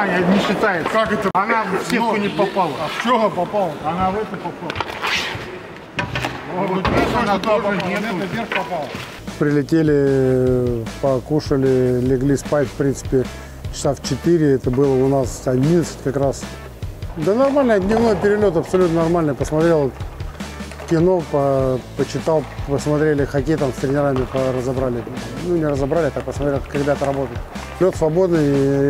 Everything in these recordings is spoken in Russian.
одна не считается. Как это? Она в сетку не попала. А в чего попала? Она в это попала. Вот Она тоже попала, нету. это вверх попала. Прилетели, покушали, легли спать, в принципе, часа в 4. Это было у нас 11 как раз. Да нормально, дневной перелет абсолютно нормальный. Посмотрел кино, почитал, посмотрели хоккей, там с тренерами разобрали. Ну, не разобрали, так посмотрел, как ребята работают. Лед свободный, и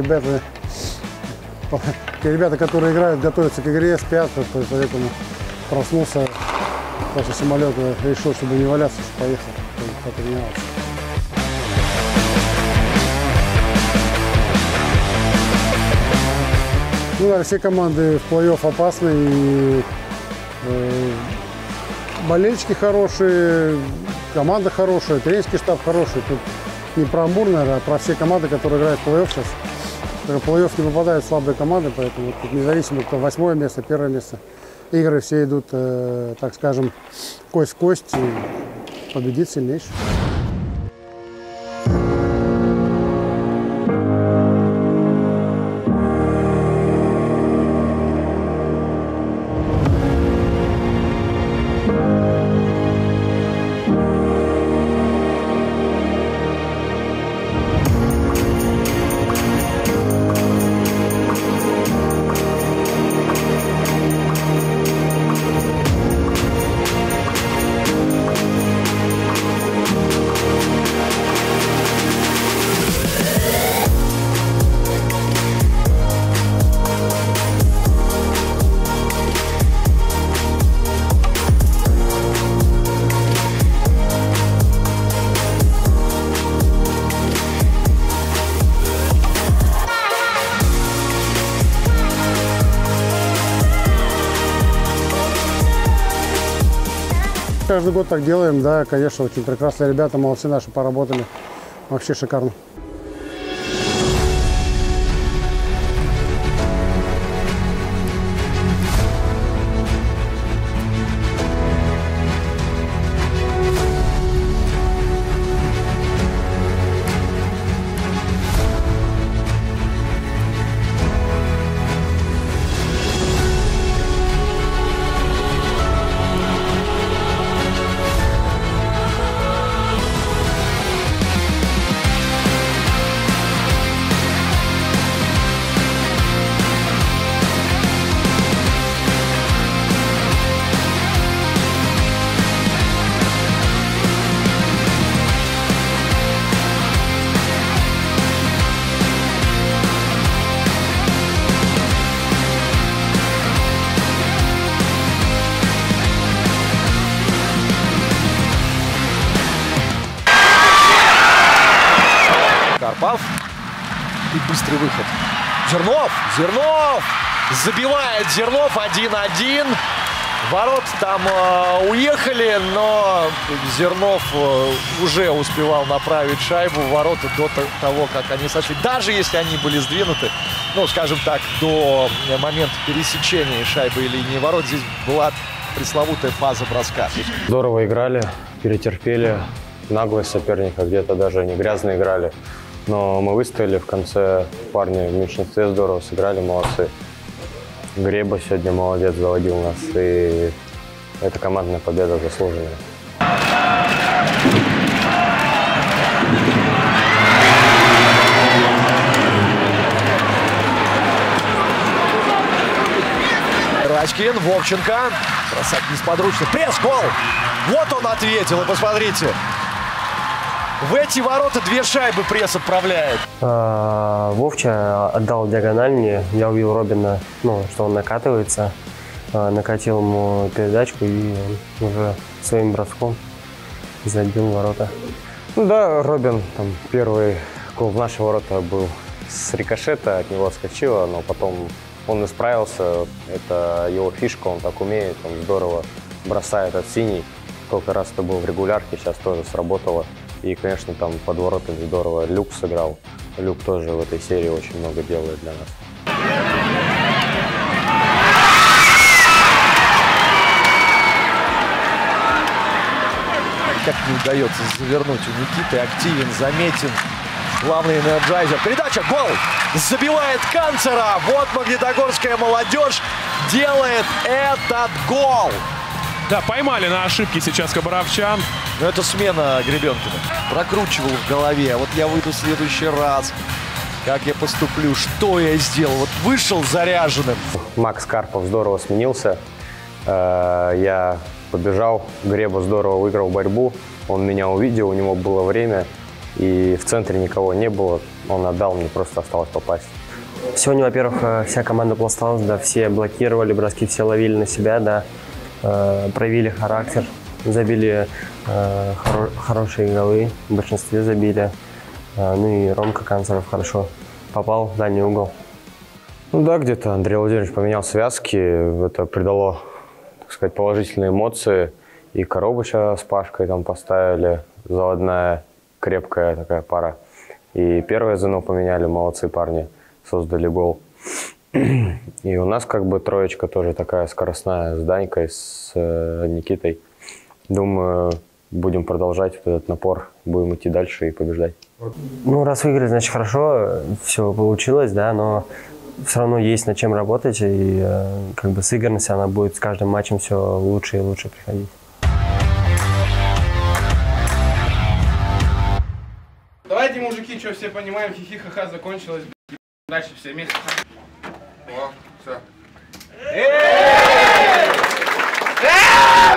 ребята, которые играют, готовятся к игре, спят, поэтому проснулся после самолета, решил, чтобы не валяться, что поехал, потренироваться. Ну, да, все команды в плей-офф опасны, и болельщики хорошие, команда хорошая, тренерский штаб хороший. Тут не про Амур, наверное, а про все команды, которые играют в плей-офф сейчас. В плей-офф не попадают слабые команды, поэтому тут независимо, кто 8-е место, 1-е место. Игры все идут, так скажем, кость в кость, и победит сильнейший. Каждый год так делаем, да, конечно, очень прекрасные ребята, молодцы наши, поработали, вообще шикарно. Карпов. И быстрый выход. Зернов забивает. Зернов 1-1. Ворот там уехали, но Зернов уже успевал направить шайбу в ворота до того, как они сошли. Даже если они были сдвинуты, ну, скажем так, до момента пересечения шайбы и линии ворот, здесь была пресловутая фаза броска. Здорово играли, перетерпели. Наглость соперника, где-то даже не грязно играли. Но мы выстояли в конце. Парни в меньшинстве здорово сыграли, молодцы. Греба сегодня молодец, заводил нас. И эта командная победа заслуженная. Рачкин, Вовченко. Бросать несподручно. Пресс, гол! Вот он ответил, и посмотрите. В эти ворота 2 шайбы пресс отправляет. Вовча отдал диагональ мне. Я увидел Робина, что он накатывается. Накатил ему передачку и он уже своим броском забил ворота. Ну да, Робин, там первый гол в наши ворота был с рикошета, от него отскочило, но потом он исправился. Это его фишка, он так умеет, он здорово бросает от синий. Сколько раз это было в регулярке, сейчас тоже сработало. И, конечно, там под воротами здорово Люк сыграл. Люк тоже в этой серии очень много делает для нас. Как не удается завернуть у Никиты. Активен, заметен. Главный энерджайзер. Передача, гол! Забивает Канцера. Вот магнитогорская молодежь делает этот гол. Да, поймали на ошибки сейчас хабаровчан. Но это смена Гребенкина. Прокручивал в голове. Вот я выйду в следующий раз. Как я поступлю? Что я сделал? Вот вышел заряженным. Макс Карпов здорово сменился. Я побежал, Греба здорово выиграл борьбу. Он меня увидел, у него было время. И в центре никого не было. Он отдал, мне просто осталось попасть. Сегодня, во-первых, вся команда пласталась, да, все блокировали броски, все ловили на себя, да, проявили характер, забили хорошие голы, в большинстве забили. Ну и Ромка Канцеров хорошо попал в дальний угол. Ну да, где-то Андрей Владимирович поменял связки, это придало, так сказать, положительные эмоции. И Коробыча с Пашкой там поставили, заводная крепкая такая пара. И первое звено поменяли, молодцы парни, создали гол. И у нас как бы троечка тоже такая скоростная с Данькой, с Никитой. Думаю, будем продолжать вот этот напор, будем идти дальше и побеждать. Ну, раз выиграли, значит хорошо, все получилось, да, но все равно есть над чем работать, и как бы сыгранность, она будет с каждым матчем все лучше и лучше приходить. Давайте, мужики, что все понимаем, хихи-ха-ха, закончилось, дальше все вместе. О, все.